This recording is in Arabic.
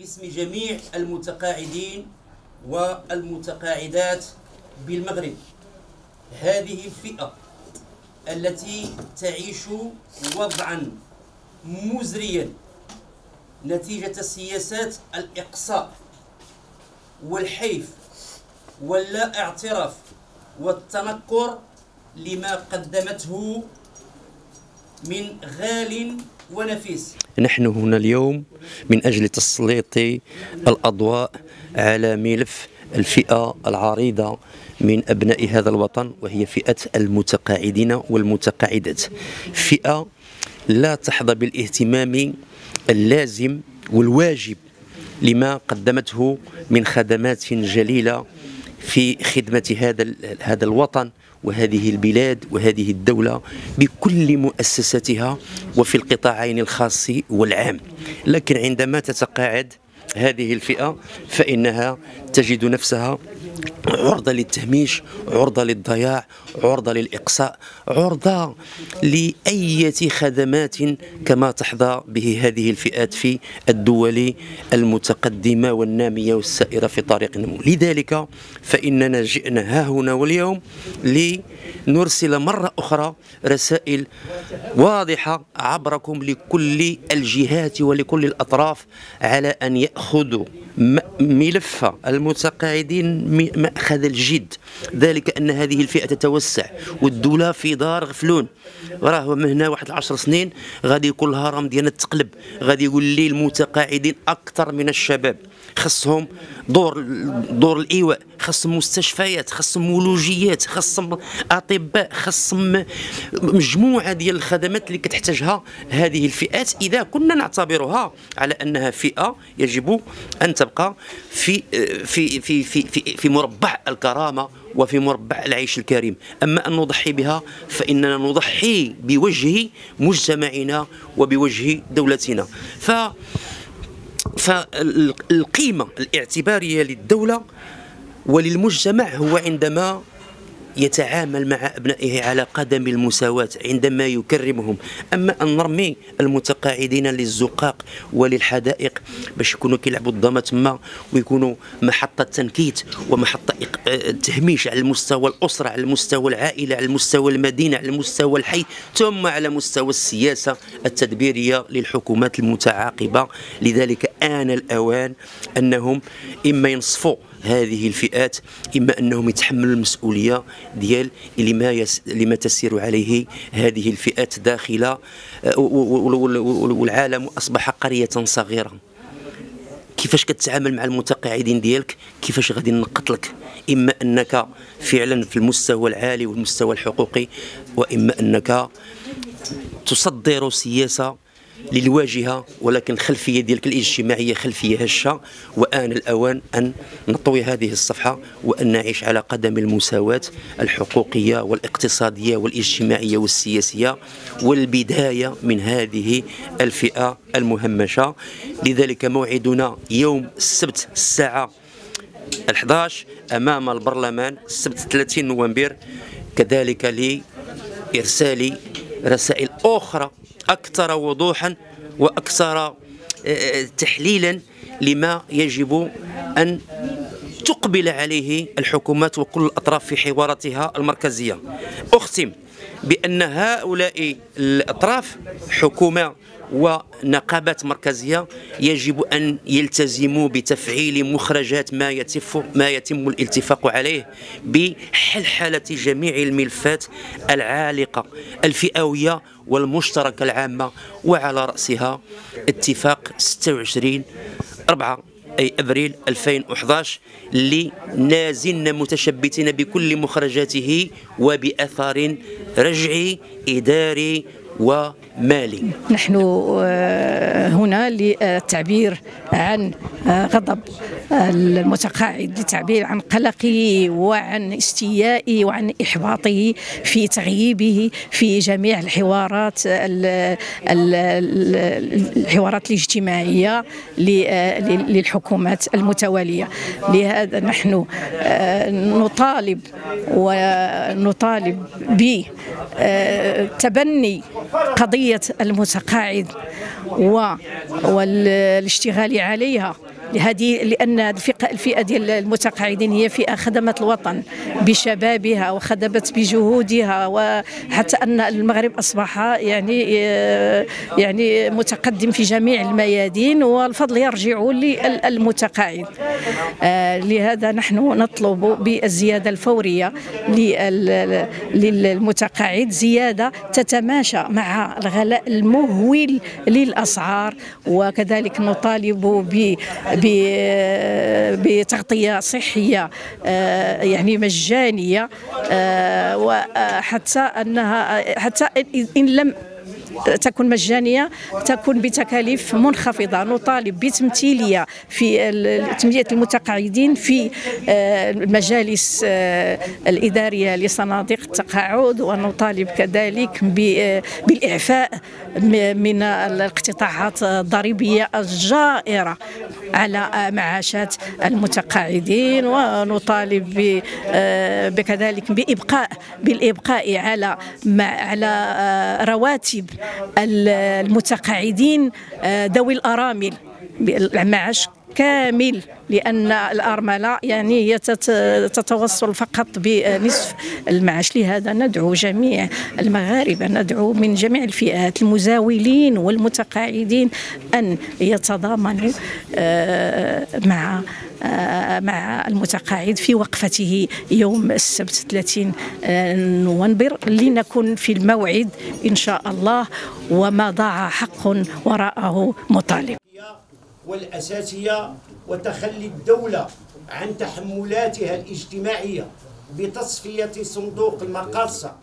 باسم جميع المتقاعدين والمتقاعدات بالمغرب. هذه الفئة التي تعيش وضعا مزريا نتيجة سياسات الإقصاء والحيف واللا اعتراف والتنكر لما قدمته من غال ونفيس. نحن هنا اليوم من أجل تسليط الأضواء على ملف الفئة العريضة من أبناء هذا الوطن، وهي فئة المتقاعدين والمتقاعدات. فئة لا تحظى بالاهتمام اللازم والواجب لما قدمته من خدمات جليلة في خدمة هذا الوطن وهذه البلاد وهذه الدولة بكل مؤسساتها وفي القطاعين الخاص والعام. لكن عندما تتقاعد هذه الفئة فإنها تجد نفسها عرضة للتهميش، عرضة للضياع، عرضة للإقصاء، عرضة لأي خدمات كما تحظى به هذه الفئات في الدول المتقدمة والنامية والسائرة في طريق النمو. لذلك فإننا جئنا ها هنا واليوم لنرسل مرة أخرى رسائل واضحة عبركم لكل الجهات ولكل الأطراف على أن يأخذوا ملف المتقاعدين مأخذ الجد، ذلك أن هذه الفئة تتوسع والدولة في دار غفلون. راه من هنا واحد 10 سنين غادي يكون الهرم ديالنا تقلب، غادي يقول لي المتقاعدين أكثر من الشباب، خصهم دور الإيواء، خصهم مستشفيات، خصهم مولوجيات، خصهم أطباء، خصهم مجموعة ديال الخدمات اللي كتحتاجها هذه الفئات إذا كنا نعتبرها على أنها فئة يجب أن تبقى في في في في في, في مربع الكرامة وفي مربع العيش الكريم. أما أن نضحي بها فإننا نضحي بوجه مجتمعنا وبوجه دولتنا. فالقيمة الاعتبارية للدولة وللمجتمع هو عندما يتعامل مع أبنائه على قدم المساواة، عندما يكرمهم. أما أن نرمي المتقاعدين للزقاق وللحدائق باش يكونوا كيلعبوا الضما تما ويكونوا محطة تنكيت ومحطة تهميش على المستوى الأسرة، على المستوى العائلة، على المستوى المدينة، على المستوى الحي، ثم على مستوى السياسة التدبيرية للحكومات المتعاقبة. لذلك آن الأوان أنهم إما ينصفوا هذه الفئات، إما أنهم يتحملوا المسؤولية ديال لما تسير عليه هذه الفئات داخل والعالم أصبح قرية صغيرة. كيفاش كتعامل مع المتقاعدين ديالك، كيفاش غادي نقط لك، إما أنك فعلا في المستوى العالي والمستوى الحقوقي، وإما أنك تصدر سياسة للواجهة ولكن الخلفية ديالك الاجتماعية خلفية هشة. وآن الأوان أن نطوي هذه الصفحة وأن نعيش على قدم المساواة الحقوقية والاقتصادية والاجتماعية والسياسية، والبداية من هذه الفئة المهمشة. لذلك موعدنا يوم السبت الساعة 11 أمام البرلمان، السبت 30 نوفمبر، كذلك لإرسال رسائل أخرى أكثر وضوحا وأكثر تحليلا لما يجب أن تقبل عليه الحكومات وكل الأطراف في حواراتها المركزية. أختم بأن هؤلاء الأطراف حكومة ونقابات مركزية يجب أن يلتزموا بتفعيل مخرجات ما يتم الاتفاق عليه بحلحلة جميع الملفات العالقة الفئوية والمشتركة العامة، وعلى رأسها اتفاق 26 أبريل 2011 اللي نازلنا متشبتين بكل مخرجاته وبأثر رجعي إداري ومالي. نحن هنا للتعبير عن غضب المتقاعد، للتعبير عن قلقه وعن استيائه وعن إحباطه في تغييبه في جميع الحوارات الاجتماعية للحكومات المتوالية. لهذا نحن نطالب بتبني قضية المتقاعد والاشتغال عليها، لأن الفئة ديال المتقاعدين هي فئة خدمت الوطن بشبابها وخدمت بجهودها، وحتى أن المغرب أصبح يعني متقدم في جميع الميادين، والفضل يرجع للمتقاعد. لهذا نحن نطلب بالزيادة الفورية للمتقاعد، زيادة تتماشى مع الغلاء المهول للأسعار، وكذلك نطالب بتغطية صحية يعني مجانية، وحتى أنها حتى إن لم تكون مجانية تكون بتكاليف منخفضة. نطالب بتمثيلية في تمثيلية المتقاعدين في المجالس الإدارية لصناديق التقاعد، ونطالب كذلك بالإعفاء من الاقتطاعات الضريبية الجائرة على معاشات المتقاعدين، ونطالب بكذلك بالإبقاء على رواتب المتقاعدين ذوي الأرامل المعاش كامل، لأن الأرملة يعني هي تتوصل فقط بنصف المعاش. لهذا ندعو جميع المغاربة، ندعو من جميع الفئات المزاولين والمتقاعدين أن يتضامنوا مع المتقاعد في وقفته يوم السبت 30 نوفمبر، لنكن في الموعد إن شاء الله، وما ضاع حق وراءه مطالب. والأساسية وتخلي الدولة عن تحملاتها الاجتماعية بتصفية صندوق المقاصة